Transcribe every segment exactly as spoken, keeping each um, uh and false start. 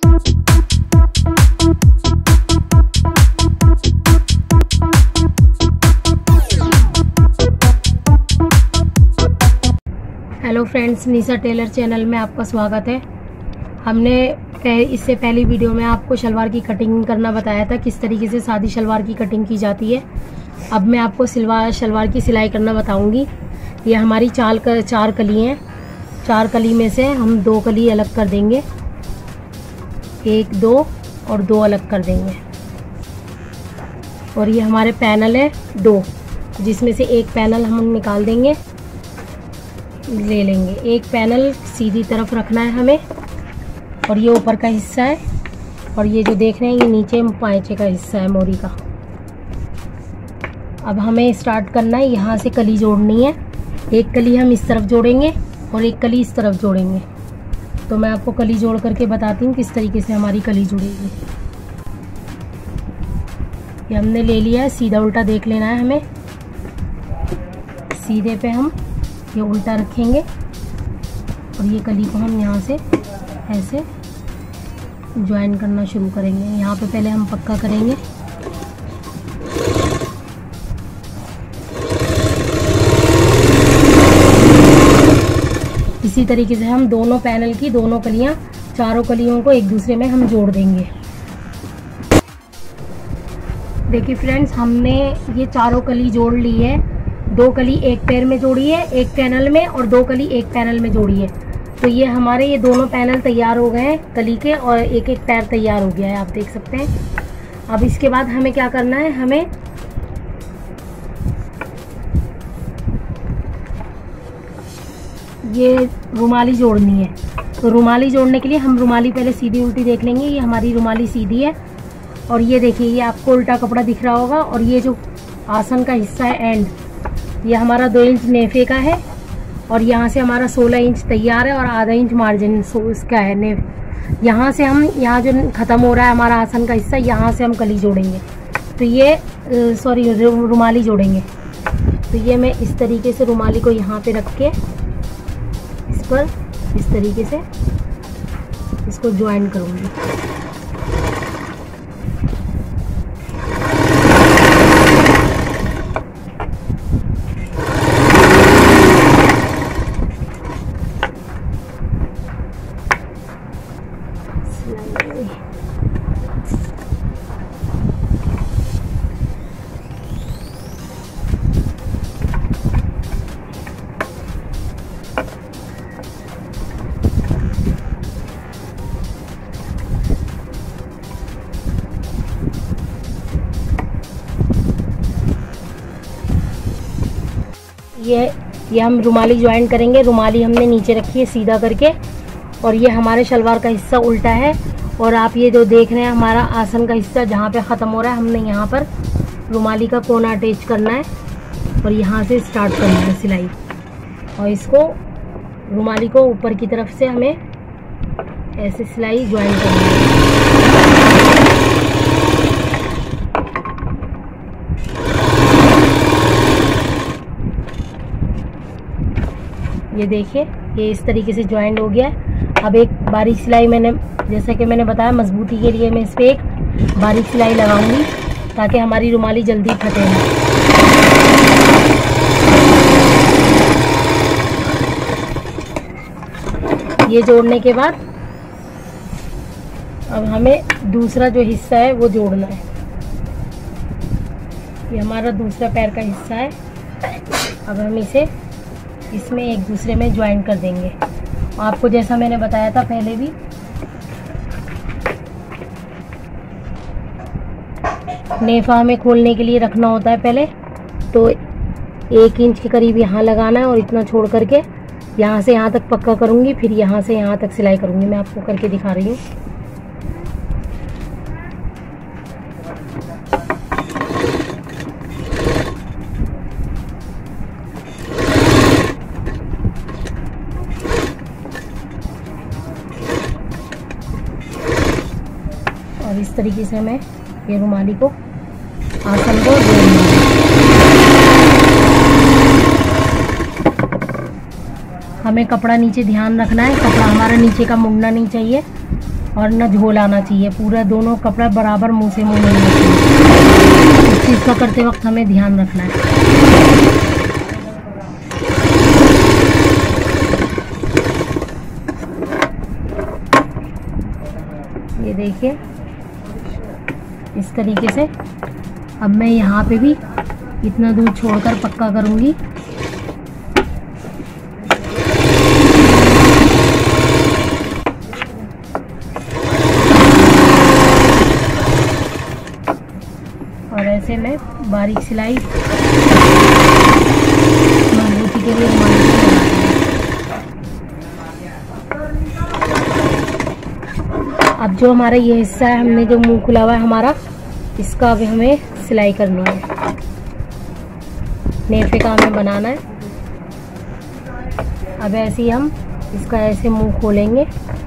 Hello friends, Nisha Tailor channel में आपका स्वागत है। हमने इससे पहली वीडियो में आपको शलवार की कटिंग करना बताया था, किस तरीके से सादी शलवार की कटिंग की जाती है। अब मैं आपको सिलवार शलवार की सिलाई करना बताऊंगी। ये हमारी चार कर, चार कली हैं। चार कली में से हम दो कली अलग कर देंगे, एक दो और दो अलग कर देंगे। और ये हमारे पैनल है दो, जिसमें से एक पैनल हम निकाल देंगे, ले लेंगे। एक पैनल सीधी तरफ रखना है हमें, और ये ऊपर का हिस्सा है, और ये जो देख रहे हैं ये नीचे पांचे का हिस्सा है मोरी का। अब हमें स्टार्ट करना है, यहाँ से कली जोड़नी है। एक कली हम इस तरफ जोड़ेंगे और एक कली इस तरफ जोड़ेंगे। तो मैं आपको कली जोड़ करके बताती हूँ किस तरीके से हमारी कली जुड़ेगी। ये हमने ले लिया है, सीधा उल्टा देख लेना है हमें। सीधे पे हम ये उल्टा रखेंगे और ये कली को हम यहाँ से ऐसे ज्वाइन करना शुरू करेंगे। यहाँ पे पहले हम पक्का करेंगे। इसी तरीके से हम दोनों पैनल की दोनों कलियाँ, चारों कलियों को एक दूसरे में हम जोड़ देंगे। देखिए फ्रेंड्स, हमने ये चारों कली जोड़ ली है। दो कली एक पैर में जोड़ी है, एक पैनल में, और दो कली एक पैनल में जोड़ी है। तो ये हमारे ये दोनों पैनल तैयार हो गए हैं कली के, और एक एक पैर तैयार हो गया है, आप देख सकते हैं। अब इसके बाद हमें क्या करना है, हमें ये रुमाली जोड़नी है। तो रुमाली जोड़ने के लिए हम रुमाली पहले सीधी उल्टी देख लेंगे। ये हमारी रुमाली सीधी है, और ये देखिए ये आपको उल्टा कपड़ा दिख रहा होगा, और ये जो आसन का हिस्सा है एंड, ये हमारा दो इंच नेफे का है, और यहाँ से हमारा सोलह इंच तैयार है, और आधा इंच मार्जिन इसका है नेफ। यहाँ से हम, यहाँ जो ख़त्म हो रहा है हमारा आसन का हिस्सा, यहाँ से हम कली जोड़ेंगे। तो ये सॉरी रुमाली जोड़ेंगे। तो ये मैं इस तरीके से रुमाली को यहाँ पे रख के इस पर इस तरीके से इसको ज्वाइन करूँगी। ये ये हम रुमाली ज्वाइन करेंगे। रुमाली हमने नीचे रखी है सीधा करके, और ये हमारे शलवार का हिस्सा उल्टा है। और आप ये जो देख रहे हैं हमारा आसन का हिस्सा जहाँ पे ख़त्म हो रहा है, हमने यहाँ पर रुमाली का कोना अटैच करना है, और यहाँ से स्टार्ट करना है सिलाई। और इसको रुमाली को ऊपर की तरफ से हमें ऐसे सिलाई ज्वाइन करनी है। ये देखिए ये इस तरीके से ज्वाइंट हो गया है। अब एक बारीक सिलाई, मैंने जैसा कि मैंने बताया मजबूती के लिए मैं इस पर एक बारीक सिलाई लगाऊंगी, ताकि हमारी रुमाली जल्दी फटे ना। ये जोड़ने के बाद अब हमें दूसरा जो हिस्सा है वो जोड़ना है। ये हमारा दूसरा पैर का हिस्सा है। अब हम इसे इसमें एक दूसरे में ज्वाइन कर देंगे। आपको जैसा मैंने बताया था पहले भी, नेफा हमें खोलने के लिए रखना होता है पहले। तो एक इंच के करीब यहाँ लगाना है, और इतना छोड़ करके यहाँ से यहाँ तक पक्का करूँगी, फिर यहाँ से यहाँ तक सिलाई करूँगी। मैं आपको करके दिखा रही हूँ। और इस तरीके से मैं ये रुमाली को आसन को जोड़ूंगी। हमें कपड़ा नीचे ध्यान रखना है, कपड़ा हमारा नीचे का मुड़ना नहीं चाहिए। और न झोल आना चाहिए, पूरा दोनों कपड़ा बराबर मुंह से मुंह मिलना चाहिए। इस चीज़ का करते वक्त हमें ध्यान रखना है। ये देखिए इस तरीके से। अब मैं यहाँ पे भी इतना दूर छोड़कर पक्का करूँगी। और ऐसे में बारीक सिलाई मजबूती के लिए रुमाल से लगाते हैं। अब जो हमारा ये हिस्सा है, हमने जो मुंह खुला हुआ है हमारा, इसका भी हमें सिलाई करनी है। नेफे का हमें बनाना है। अब ऐसे ही हम इसका ऐसे मुंह खोलेंगे।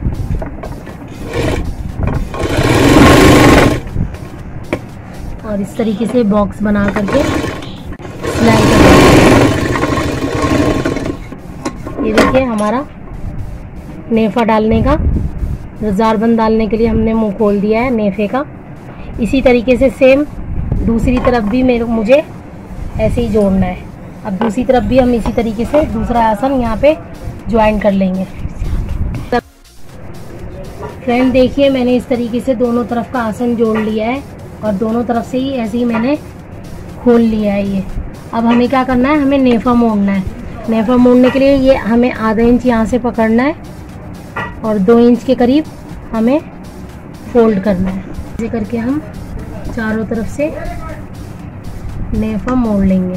और इस तरीके से बॉक्स बना करके सिलाई करेंगे। ये देखिए हमारा नेफा डालने का, रजारबंद डालने के लिए हमने मुंह खोल दिया है नेफे का। इसी तरीके से सेम दूसरी तरफ भी मेरे मुझे ऐसे ही जोड़ना है। अब दूसरी तरफ भी हम इसी तरीके से दूसरा आसन यहाँ पे ज्वाइन कर लेंगे। फ्रेंड देखिए मैंने इस तरीके से दोनों तरफ का आसन जोड़ लिया है और दोनों तरफ से ही ऐसे ही मैंने खोल लिया है ये। अब हमें क्या करना है, हमें नेफा मोड़ना है। नेफा मोड़ने के लिए ये हमें आधा इंच यहाँ से पकड़ना है और दो इंच के करीब हमें फोल्ड करना है। ऐसे करके हम चारों तरफ से नेफा मोड़ लेंगे।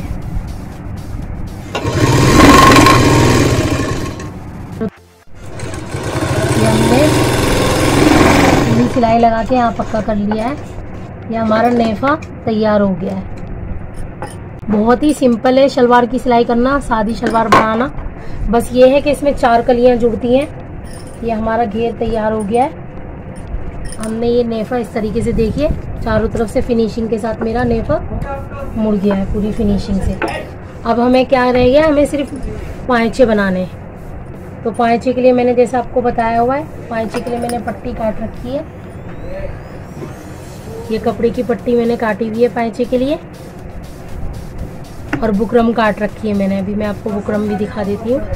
ये हमने पूरी सिलाई लगा के यहाँ पक्का कर लिया है। ये हमारा नेफा तैयार हो गया है। बहुत ही सिंपल है शलवार की सिलाई करना, सादी शलवार बनाना। बस ये है कि इसमें चार कलियां जुड़ती हैं। ये हमारा घेर तैयार हो गया है। हमने ये नेफा इस तरीके से देखिए चारों तरफ से फिनिशिंग के साथ मेरा नेफा मुड़ गया है पूरी फिनिशिंग से। अब हमें क्या रह गया, हमें सिर्फ पाँचे बनाने हैं। तो पाँचे के लिए मैंने जैसा आपको बताया हुआ है, पाँचे के लिए मैंने पट्टी काट रखी है। ये कपड़े की पट्टी मैंने काटी हुई है पाँचे के लिए और बुकरम काट रखी है मैंने। अभी मैं आपको बुकरम भी दिखा देती हूँ।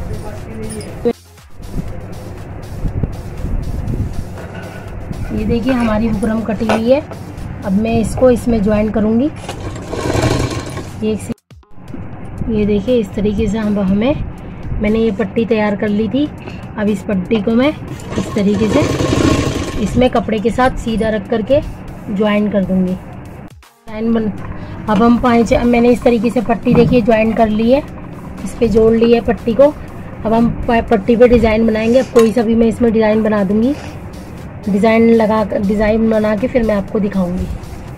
ये देखिए हमारी बुकरम कटी हुई है। अब मैं इसको इसमें ज्वाइन करूँगी। ये ये देखिए इस तरीके से हम हमें मैंने ये पट्टी तैयार कर ली थी। अब इस पट्टी को मैं इस तरीके से इसमें कपड़े के साथ सीधा रख करके ज्वाइन कर दूंगी। ज्वाइन बन अब हम पाँच मैंने इस तरीके से पट्टी देखिए ज्वाइन कर ली है, इस पे जोड़ ली है पट्टी को। अब हम पट्टी पे डिज़ाइन बनाएंगे। अब कोई सा भी मैं इसमें डिज़ाइन बना दूंगी। डिज़ाइन लगा डिज़ाइन बना के फिर मैं आपको दिखाऊंगी।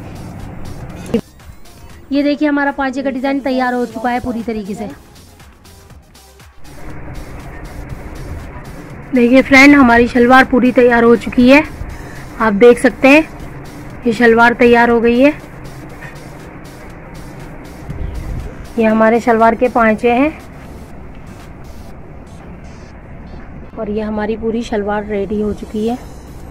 ये देखिए हमारा पाँचे का डिज़ाइन तैयार हो चुका है पूरी तरीके से। देखिए फ्रेंड हमारी शलवार पूरी तैयार हो चुकी है। आप देख सकते हैं ये शलवार तैयार हो गई है। ये हमारे शलवार के पाँचे हैं और ये हमारी पूरी शलवार रेडी हो चुकी है।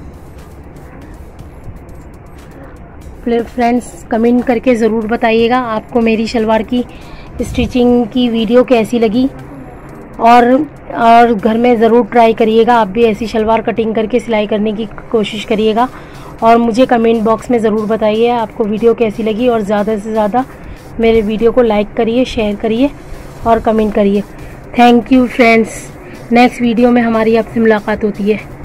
फ्रेंड्स कमेंट करके ज़रूर बताइएगा आपको मेरी शलवार की स्टिचिंग की वीडियो कैसी लगी और और घर में ज़रूर ट्राई करिएगा। आप भी ऐसी शलवार कटिंग करके सिलाई करने की कोशिश करिएगा और मुझे कमेंट बॉक्स में ज़रूर बताइए आपको वीडियो कैसी लगी। और ज़्यादा से ज़्यादा मेरे वीडियो को लाइक करिए, शेयर करिए और कमेंट करिए। Thank you friends. Next video में हमारी आपसे मुलाकात होती है।